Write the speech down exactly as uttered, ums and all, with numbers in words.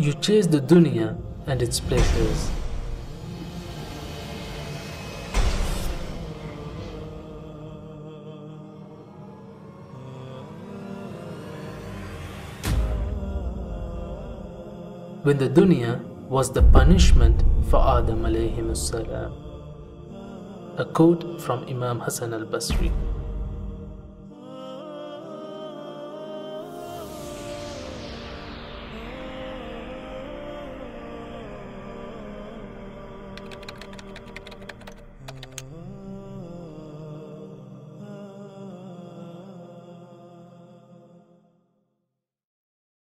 You chase the dunya and its pleasures. When the dunya was the punishment for Adam alayhi salam. A quote from Imam Hassan al-Basri.